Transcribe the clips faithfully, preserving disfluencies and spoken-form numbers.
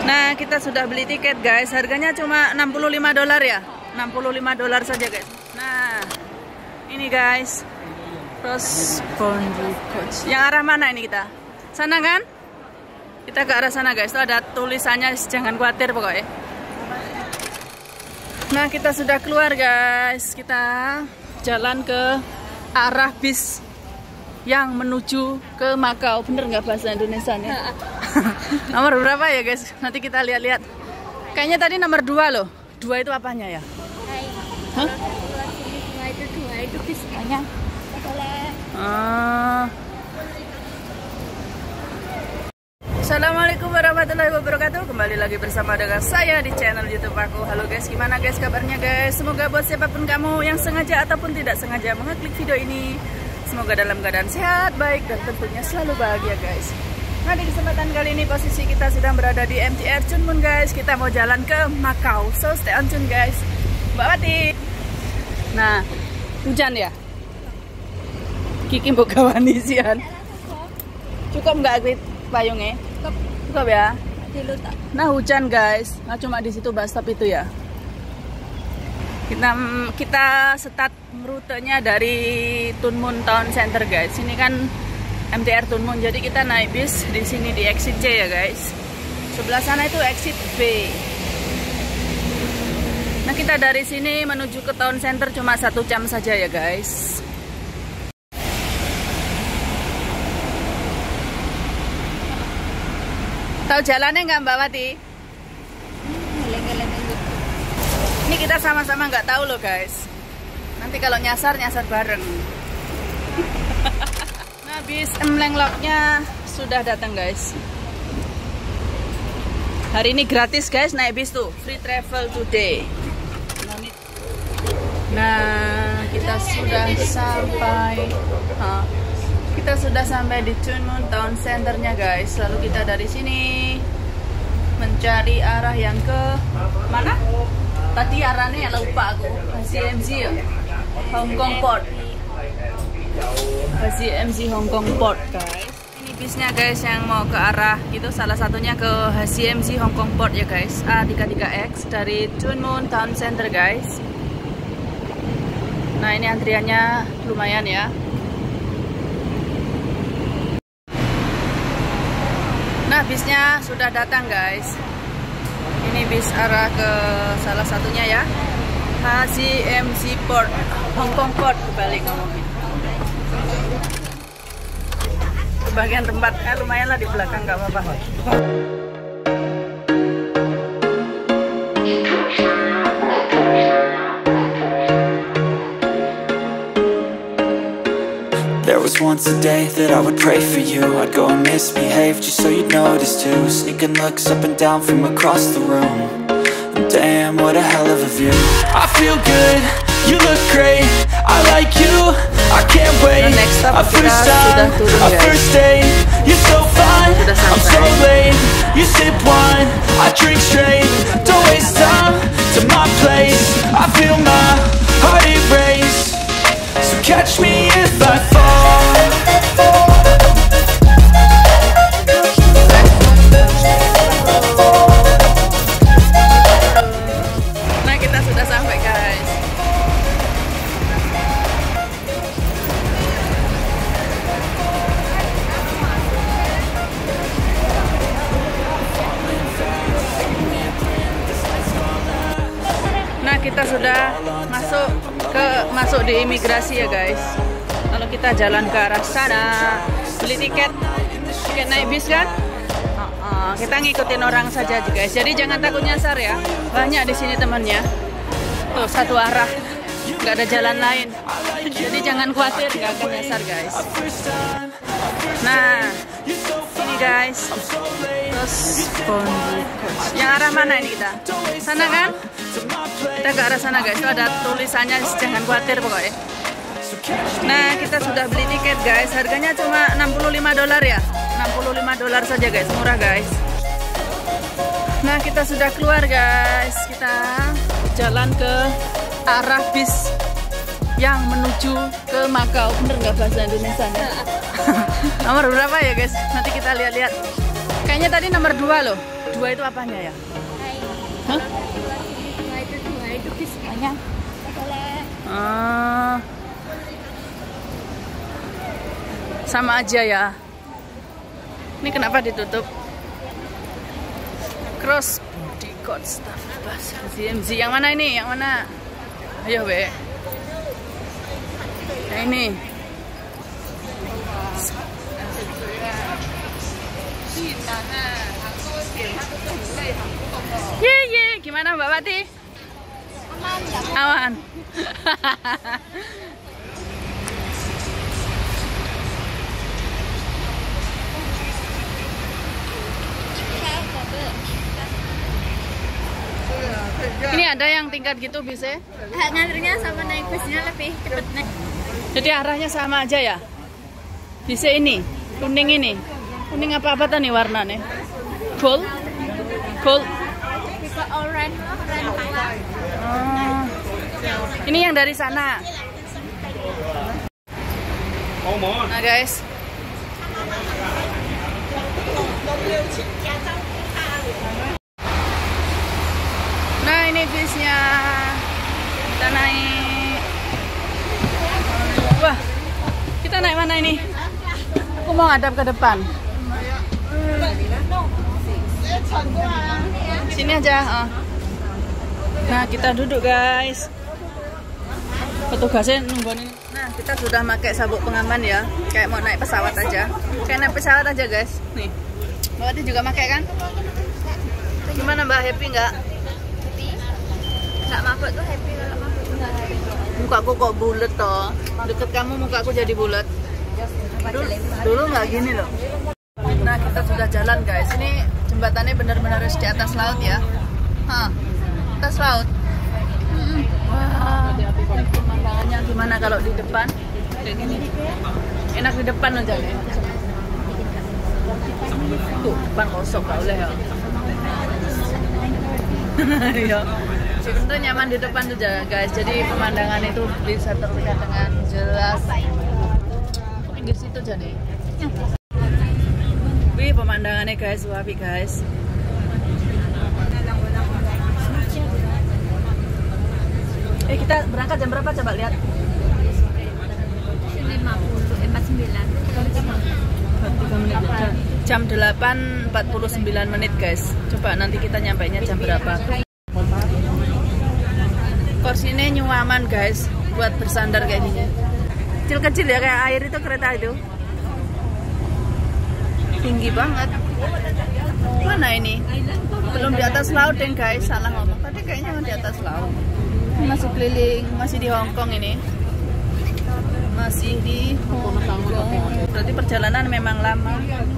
Nah, kita sudah beli tiket guys. Harganya cuma enam puluh lima dolar ya. enam puluh lima dolar saja guys. Nah, ini guys. Terus Coach. Yang arah mana ini kita? Sana kan? Kita ke arah sana guys. Itu ada tulisannya, jangan khawatir pokoknya. Nah, kita sudah keluar guys. Kita jalan ke arah bis yang menuju ke Makau. Bener nggak bahasa Indonesianya? Nomor berapa ya guys? Nanti kita lihat-lihat. Kayaknya tadi nomor dua loh. Dua itu apanya ya? Hah? Dua itu dua itu bis kayaknya. Ah. Assalamualaikum warahmatullahi wabarakatuh. Kembali lagi bersama dengan saya di channel YouTube aku. Halo guys, gimana guys kabarnya guys? Semoga buat siapapun kamu yang sengaja ataupun tidak sengaja mengeklik video ini, semoga dalam keadaan sehat, baik, dan tentunya selalu bahagia guys. Nah, di kesempatan kali ini posisi kita sedang berada di M T R Chun Mun guys. Kita mau jalan ke Makau, so stay on tune guys. Mbak Wati. Nah, hujan ya? Kiki mbok gawani sian. Cukup nggak Grit payungnya? Cukup. Cukup ya? Nah, hujan guys. Nah, cuma di situ bus stop itu ya. Kita kita start rutenya dari Tuen Mun Town Center guys. Ini kan M T R Tuen Mun, jadi kita naik bis di sini di exit C ya guys. Sebelah sana itu exit B. Nah, kita dari sini menuju ke Town Center cuma satu jam saja ya guys. Tahu jalannya nggak Mbak Wati? Ini kita sama-sama nggak tahu loh guys. Nanti kalau nyasar nyasar bareng. Nah, bis Mlengloknya sudah datang guys. Hari ini gratis guys naik bis tuh, free travel today. Nah, kita sudah sampai. Huh. Kita sudah sampai di Tuen Mun Town Centernya guys. Lalu kita dari sini mencari arah yang ke mana? Tadi arahnya lupa aku. H M C ya. Hong Kong Port. H M C Hong Kong Port guys. Ini bisnya guys yang mau ke arah itu salah satunya ke H M C Hong Kong Port ya guys. A tiga tiga X dari Tuen Mun Town Center guys. Nah, ini antriannya lumayan ya. Nah, bisnya sudah datang guys. Ini bis arah ke salah satunya ya, H M C Port, Hong Kong Port, kebalik ngomongin. Bagian tempat eh, lumayan lah di belakang, nggak apa-apa. There was once a day that I would pray for you. I'd go and misbehave just so you'd notice too. Sneaking looks up and down from across the room. And damn, what a hell of a view. I feel good, you look great, I like you, I can't wait. A first time, a first date, you're so fine, I'm so late. You sip wine, I drink straight. Don't waste time to my place. I feel my heart erase. So catch me if I fall. Nah, kita sudah sampai guys. Nah, kita sudah masuk ke masuk di imigrasi ya guys. Lalu kita jalan ke arah sana, beli tiket, tiket naik bis kan? Uh, uh, kita ngikutin orang saja guys. Jadi jangan takut nyasar ya. Banyak di sini temannya. Tuh satu arah, nggak ada jalan lain. Jadi jangan khawatir, nggak akan nyasar guys. Nah, ini guys. Terus Coach. Yang arah mana ini kita? Sana kan? Kita ke arah sana guys. Itu ada tulisannya, jangan khawatir pokoknya. Nah, kita sudah beli tiket guys. Harganya cuma enam puluh lima dolar ya. enam puluh lima dolar saja guys, murah guys. Nah, kita sudah keluar guys. Kita jalan ke arah bis yang menuju ke Makau. Bener nggak bahasa Indonesianya? Nomor berapa ya guys? Nanti kita lihat-lihat. Kayaknya tadi nomor dua loh. dua itu apanya ya? Hai. Hah? Dua sini dua itu dua itu bismanya. Boleh. Ah. Sama aja ya. Ini kenapa ditutup? Cross body code staff bus C M Z. Yang mana ini? Yang mana? Ayo, Be. Nah, ini. Ye ye, gimana Mbak Wati? Aman ya. Aman. Ini ada yang tingkat gitu bisa? Nganternya sama naik busnya lebih cepet naik. Jadi arahnya sama aja ya? Bisa ini, kuning ini. Kuning apa-apa tadi warnanya? Gold? Gold? Bisa orange, orange tua. Oh. Ini yang dari sana. Nah guys. Nah ini bisnya. Kita naik. Wah, kita naik mana ini? Aku mau ngadap ke depan. Sini aja. Oh. Nah kita duduk guys. Petugasnya nungguin. Nah kita sudah pakai sabuk pengaman ya. Kayak mau naik pesawat aja. Kayak naik pesawat aja guys. Nih. Mbak Wati juga pakai kan? Gimana Mbak, happy nggak? Happy. Nggak mabuk tuh happy, kalau mabuk nggak happy. Mukaku kok bulat toh. Deket kamu mukaku jadi bulat. Dulu, dulu nggak gini loh. Nah kita sudah jalan guys. Ini jembatannya benar-benar harus di atas laut ya. Hah, atas laut. Hmm. Wah, pemandangannya gimana kalau di depan? Kayak gini. Enak di depan aja nih. Tuh, depan kosong nggak boleh ya. Ya. Itu nyaman di depan tuh guys. Jadi pemandangan itu bisa terlihat dengan jelas. Di situ jadi. Wih pemandangannya guys, wapi guys. Eh kita berangkat jam berapa coba lihat? lima puluh, empat puluh sembilan. Jam delapan empat puluh sembilan menit guys. Coba nanti kita nyampainya jam berapa? Kursinya nyaman guys, buat bersandar kayak gini. Kecil-kecil ya kayak air itu kereta itu. Tinggi banget. Mana ini? Belum di atas laut deh guys, salah ngomong. Tadi kayaknya di atas laut. Masih keliling, masih di Hong Kong ini. Masih di Hong Kong. Berarti perjalanan memang lama.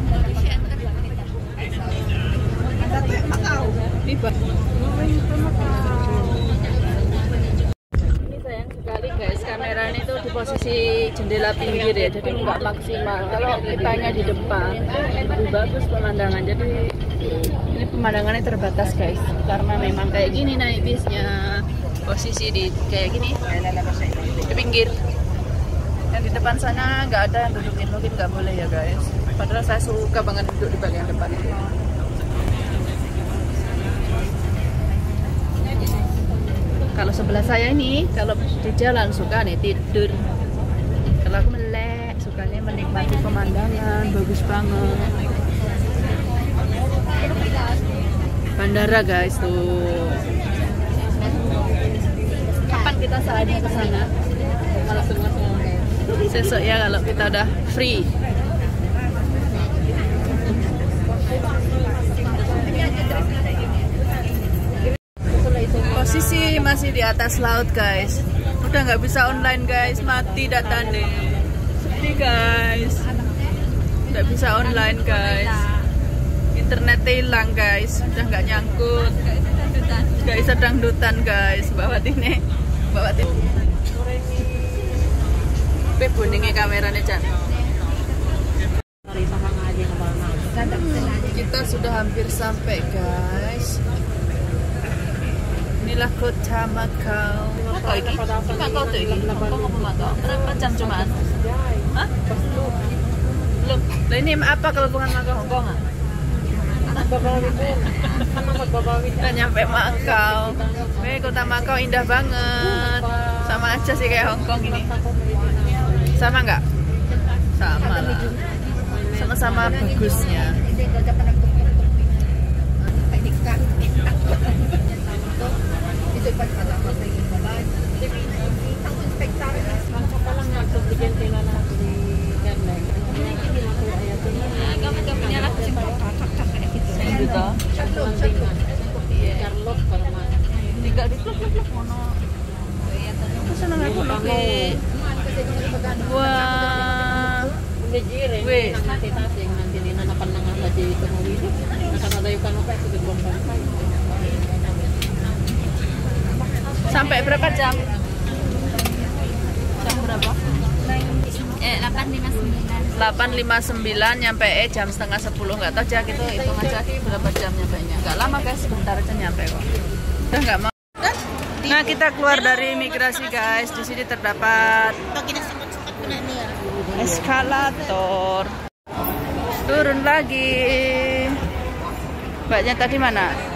Ini sayang sekali guys, kamera ini tuh di posisi jendela pinggir ya, jadi nggak maksimal. Kalau kitanya di depan lebih bagus pemandangan. Jadi ini pemandangannya terbatas guys, karena memang kayak gini naik bisnya. Posisi di kayak gini di pinggir. Yang di depan sana nggak ada yang dudukin, mungkin nggak boleh ya guys. Padahal saya suka banget duduk di bagian depan. Kalau sebelah saya ini, kalau di jalan suka nih tidur. Kalau aku melek, sukanya menikmati pemandangan, bagus banget. Bandara guys tuh. Kapan kita saatnya ke sana? Sesok ya kalau kita udah free. Posisi masih di atas laut guys. Udah nggak bisa online guys, mati datanya. Sedih guys. Nggak bisa online guys. Internetnya hilang guys. Udah nggak nyangkut. Guys sedang dutan guys. Bawa ini, bawa ini. Pe buningnya kameranya Chan. Kita sudah hampir sampai guys. Inilah kota Macau. Apa ini? Macau tuh ini. Kok ngomong Macau? Berapa jam cuman? Hah? Belum. Lah ini apa kalau bukan Macau Hong Kong ah? Udah nyampe Makau. Eh, kota Makau indah banget. Sama aja sih kayak Hong Kong ini. Sama nggak? Sama lah. Sama-sama bagusnya. Tinggal di klub-klub mono. Aku seneng aku nanti. Wah. Weh. Sampai berapa jam? Jam berapa? Eh, delapan lima sembilan. delapan lima sembilan nyampe eh jam setengah sepuluh, nggak tahu aja gitu, hitung aja berapa jam nyampe nya. Nggak lama guys, sebentar aja nyampe kok. Udah nggak mau. Nah, kita keluar dari imigrasi guys. Di sini terdapat eskalator. Turun lagi. Mbaknya tadi mana?